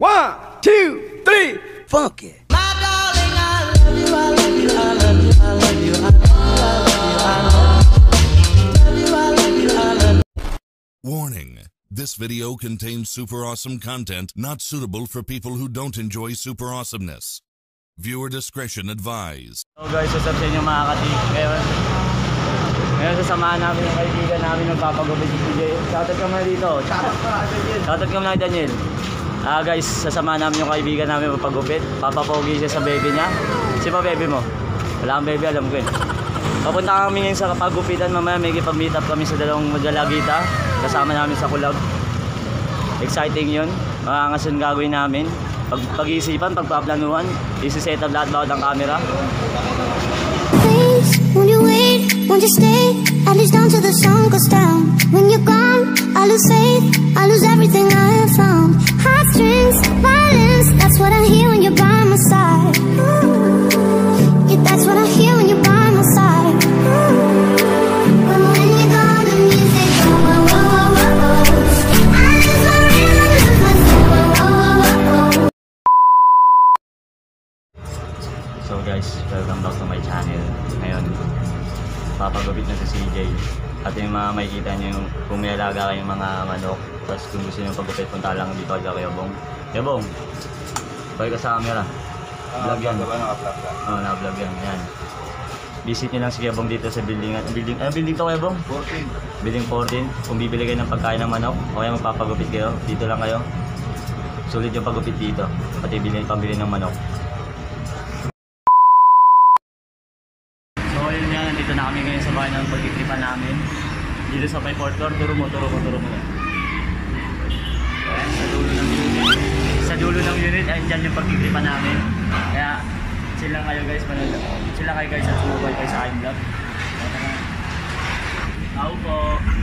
1, 2, 3, funk it. My darling, I love you, I love you, I love you, I love you, I love you, I love you, I love you. Warning. This video contains super awesome content not suitable for people who don't enjoy super awesomeness. Viewer discretion advised. So guys, what's up sa inyo mga katik? Ngayon sasamahan namin yung kaibigan namin ng papagupit si CJ. Shoutout ka muna dito. Shoutout ka muna Daniel. Guys, sasamahan namin yung kaibigan namin papagupit. Papapogi siya sa baby niya. Si pa baby mo? Wala kang baby, alam ko eh. Papunta kami ngayon sa pagupitan. Mamaya may kipag-meet up kami sa dalawang Magalagita. Kasama namin sa kulab. Exciting yun. Makangas yung gagawin namin. Pag-iisipan, pagpaplanuhan, isi-set up lahat bawat ang camera. Please, won't you wait, won't you stay, at least down till the sun goes down. When you're gone, I lose faith, I lose everything I have found. Heartstrings, violence, that's what I hear when you're by my side. Yeah, that's what I hear when you're by my side. But when you're gone, the music goes, whoa, whoa, whoa, whoa. I lose my rhythm, I lose my soul, whoa, whoa, whoa, whoa. So guys, welcome back to my channel. Ngayon, papagupit na si CJ. At yung mga makikita nyo yung kung may alaga kayong mga manok. Tapos kung gusto nyo pagupit, punta lang dito kay Yabong. Yabong, balik ka sa camera. Vlog yan. Oo, na-vlog yan. Ayan. Visit nyo lang si Yabong dito sa building. Building to Yabong? 14. Building 14. Kung bibili kayo ng pagkain ng manok, o kaya magpapagupit kayo, dito lang kayo. Sulit yung pagupit dito. Pati pambili ng manok. Nandito na kami ngayon sa bahay ng pagkitripan namin. Dito sa may fourth floor, turo mo. Sa dulo ng unit. Sa dulo ng unit, ayun dyan yung pagkitripan namin. Kaya, sila kayo guys, sila kayo guys at sumubay kayo sa aking vlog. Ako po.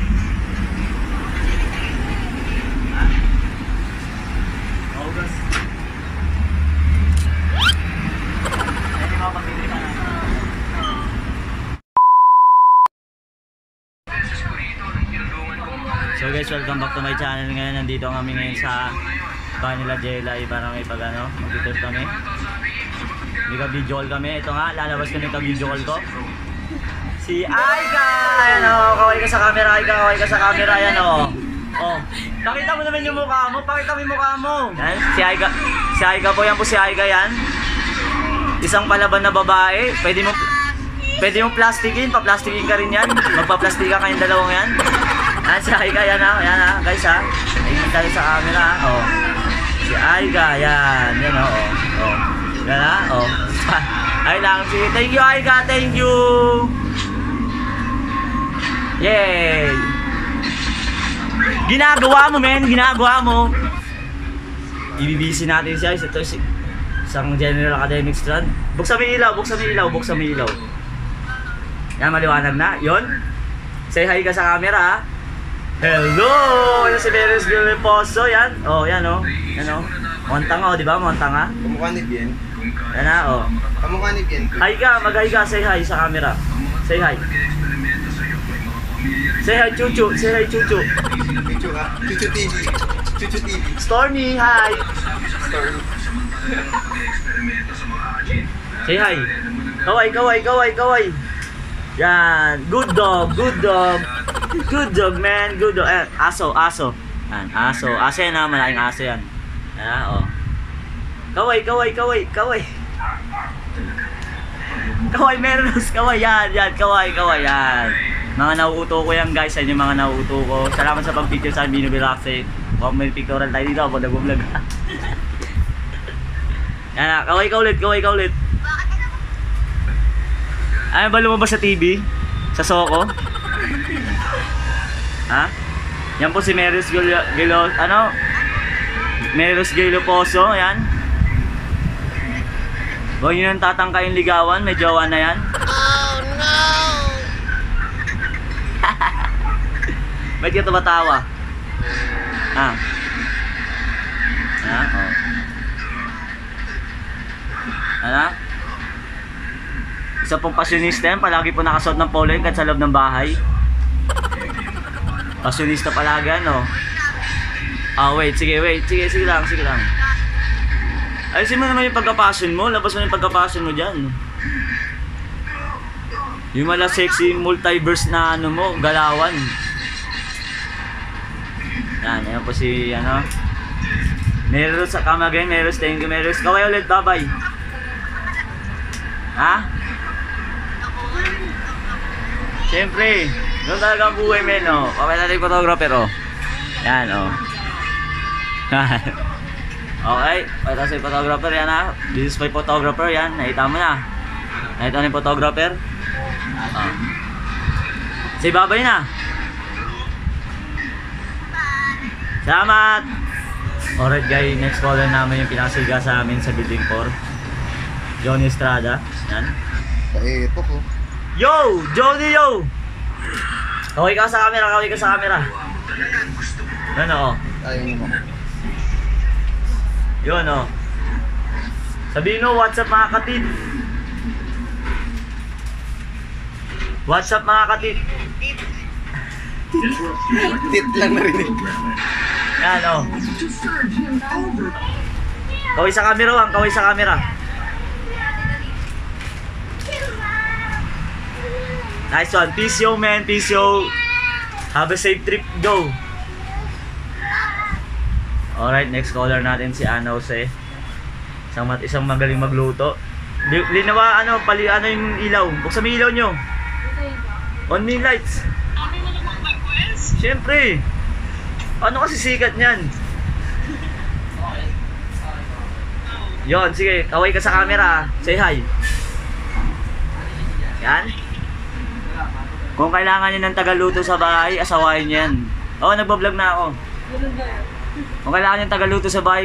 Ha? August. Ayun yung mga pagkitripan namin. So guys, welcome back to my channel. Ngayon nandito kami ngayon sa bahay nila Jelay para may pag-ano, mag-test kami. May ka-video call kami. Ito nga, lalabas ko nito video call ko. Si Aika! Ayan o, kaway ka sa camera, Aika, kaway ka sa camera, ayan o. Oh, pakita mo naman yung mukha mo, pakita mo yung mukha mo. Yan, si Aika po, yan po si Aika yan. Isang palaban na babae, pwede mo plastikin, pa-plastikin ka rin yan. Magpa-plastika kayong dalawang yan. Yan si Aika, yan ha, guys ha. Ayun tayo sa camera ha, oh. Si Aika, yan o, oh. Yan ha, oh. Ay lang, sige, thank you Aika, thank you. Yay. Ginagawa mo men, ginagawa mo. Ibibisi natin siya, ito isang General Academic Strand. Buksan mo yung ilaw. Yan, maliwanag na, yon. Say hi ka sa camera ha. Hello! Yan si Meris Giliposo, yan. Oh, yan oh. Yan oh. Montang oh, di ba? Montang ha? Kamukha ni Bien. Yan ha, oh. Kamukha ni Bien. Hi ka, mag-hi ka. Say hi sa camera. Say hi. Say hi, Chuchu. Say hi, Chuchu. Chuchu ka? Chuchu TV. Chuchu TV. Stormy, hi. Stormy. Say hi. Kaway. Yan. Good dog. Good dog, man. Good dog. Aso. Yan, aso. Aso yan ha. Malaking aso yan. Yan ha, oh. Kaway. Kaway, meros. Kaway, yan. Kaway, yan. Mga nauuto ko yan, guys. Yan yung mga nauuto ko. Salamat sa pag-picture sa Bino Bilaxe. Huwag may pictorial tayo dito. Huwag nag-vlog. Yan ha. Kaway ka ulit. Ano ba lumabas sa TV? Sa Soko? Ha? Yan po si Meris Meris Giliposo, yan. Huwag nyo nang tatangkayin ligawan, may jowa na yan. Oh no! Ba't ka tumatawa? Ha? Ha? Oh. Ano? Isa pong pasyonista yan, palagi po nakasuot ng polo kahit sa loob ng bahay. Pasyonista palagi yan, no? Wait, sige lang. Ayusin mo naman yung pagka-passion mo. Labas mo yung pagka-passion mo dyan. Yung mala sexy multiverse na ano mo, galawan. Yan, ayan po si ano. Meros sa come again, Meros, thank you Meros. Kaway ulit, bye-bye. Ha? Siyempre, doon talaga ang buhay men, oh. Kaway natin yung photographer, oh. Yan, oh. Okay, pwede sa photographer yan, ha. This is my photographer, yan. Nakita mo na. Nakita mo yung photographer. Oh. Say bye-bye na. Salamat! Alright guys, next caller namin yung pinasiga sa amin sa building 4. Johnny Estrada. Yan. Ito ko. Yo! Johnny, yo! Kaway ka sa camera, kaway ka sa camera. Ano, oh. Ayaw mo. Yun, oh. Sabihin mo, what's up mga katid? What's up mga katid? Tit lang narinig. Yan, oh. Kaway sa camera, Wang. Kaway sa camera. Nice one. Peace yo, man. Peace yo. Have a safe trip. Go. Alright, next caller natin si Ana Jose. Isang magaling magluto. Linawa, ano, ano yung ilaw. Buksan mo yung ilaw nyo. On me lights. Siyempre. Ano kasi sikat niyan? Yon, sige, kaway ka sa camera. Say hi. Yan. Kung kailangan niyo ng tagaluto sa bahay, asawain niyo yan. Oo, nagbablog na ako. Kung kailangan niyo ng tagaluto sa bahay,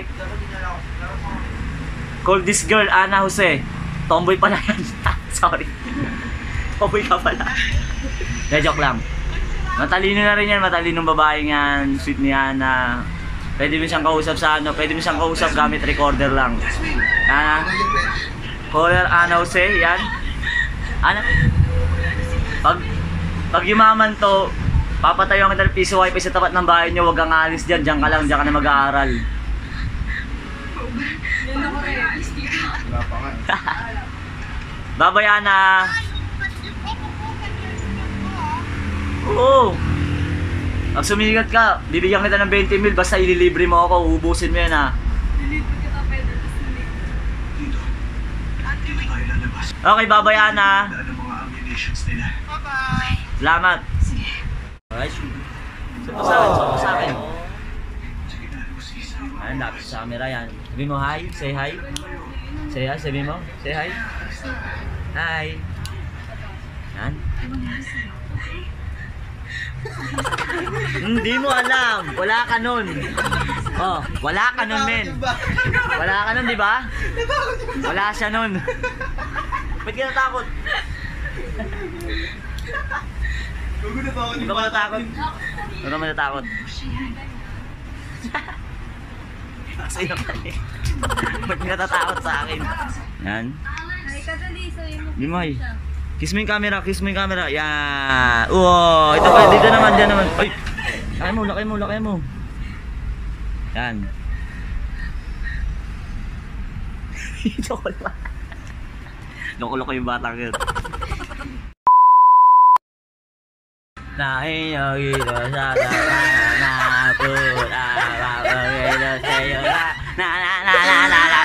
call this girl, Ana Jose. Tomboy pala yan. Sorry. Tomboy ka pala. Joke lang. Matalino na rin yan, matalinong babae yan, sweet ni Ana. Pwede mo siyang kausap sa ano, pwede mo siyang kausap gamit recorder lang. Ana, caller Ana Jose, yan. Ana, pag yumaman to, papatayo ang kita ng piso wifi sa tapat ng bahay nyo, huwag kang alis dyan, dyan ka lang, dyan ka na mag-aaral. Bye-bye Ana. Oo. Pag sumigat ka, bibigyan kita ng 20 mil basta ililibre mo ako, ubusin mo yan ha. Okay, bye-bye Ana. Salamat. Alright. Saan sa akin? Ayan, lapit sa camera yan. Sabi mo hi, say hi. Say hi, sabi mo, say hi. Hi. Yan. Hindi mo alam. Wala ka nun. Oh, wala ka nun, men. Wala ka nun, di ba? Wala siya nun. Ba't ka natakot? Hindi ka natakot? Hindi ka natakot? Sa'yo ka eh. Ba't ka natatakot sa akin? Yan. Hindi mo ay. Kiss mo yung camera, kiss mo yung camera. Yan. Wow, ito pa, dito naman, dyan naman. Ay! Lakay mo. Yan. Loko yung batang yun. Nahinagito sa nakaput apapagito sa'yo na.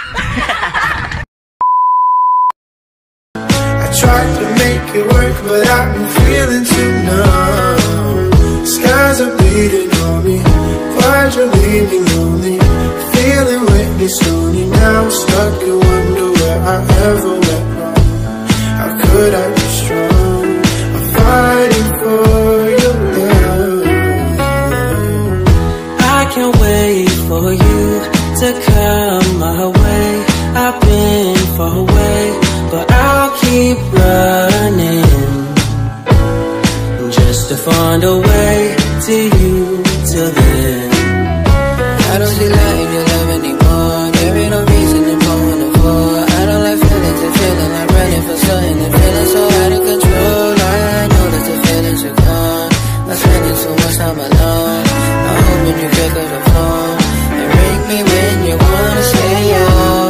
Tried to make it work, but I've been feeling too numb. Skies are bleeding on me. Why'd you leave me lonely? Feeling witness only. Now I'm stuck and wonder where I ever went wrong. How could I be strong? I'm fighting for your love. I can't wait for you to come my way. I've been far away, but I'll keep running just to find a way to you till then. I don't see light in your love anymore. There ain't no reason to go on the floor. I don't like feelings and feeling like running for something and feeling so out of control. I know that the feelings are gone. I'm spending so much time alone. I'm hoping you pick up the phone and ring me when you wanna stay on.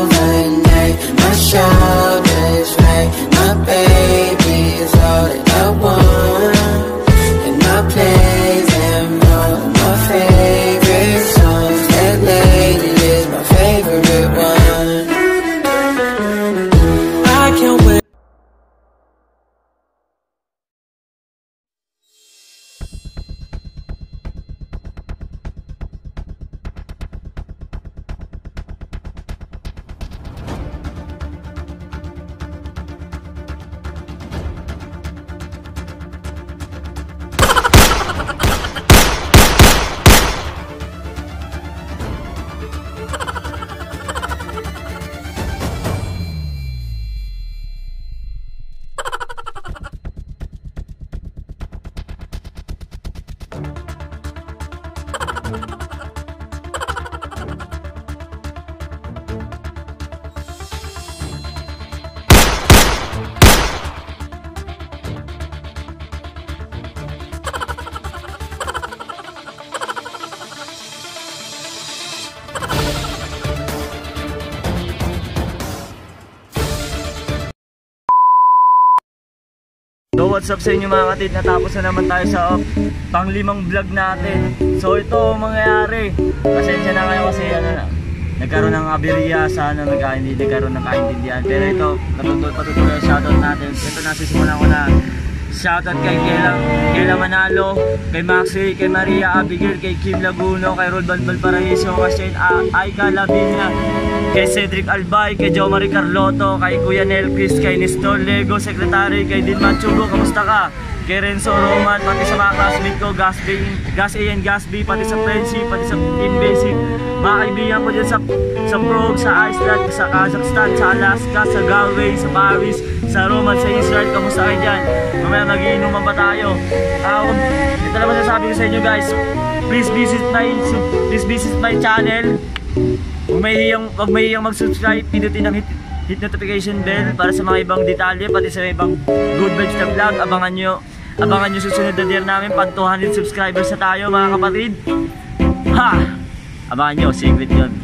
what's up sa inyo mga kapatid? Natapos na naman tayo sa pang-5 vlog natin. So ito mangyayari. Pasensya na kayo kasi nagkaroon ng aberya sa nagkaroon ng kaintindihan. Pero ito, patutuloy shoutout natin. Ito nasisimulan ko na. Shoutout kay Kayla Manalo, kay Maxi, kay Maria Abigail, kay Kim Laguno, kay Roldan Valparaiso, kay Shane Aika Lavinia, kay Cedric Albay, kay Jo Marie Carlotto, kay Kuya Nelquist, kay Nestor Lego, Secretary, kay Din Manchugo, kamusta ka? Kay Renzo Roman, pati sa mga classmate ko, Gas A and Gas B, pati sa Friendship, pati sa Team Basic, mga kaibigan ko dyan sa Prague, sa Iceland, sa Kazakhstan, sa Alaska, sa Galway, sa Paris, sa Rome, sa Israel, kamusta kayo dyan? Mamaya mag-iinuman pa tayo. Ito naman nasabi ko sa inyo guys, please visit my channel. Huwag mahihiyang mag-subscribe, pindutin ang hit notification bell para sa mga ibang detalye, pati sa ibang good vibes na vlog. Abangan nyo susunod na year namin, pan 200 subscribers na tayo mga kapatid. Ha! Abangan nyo, secret yun.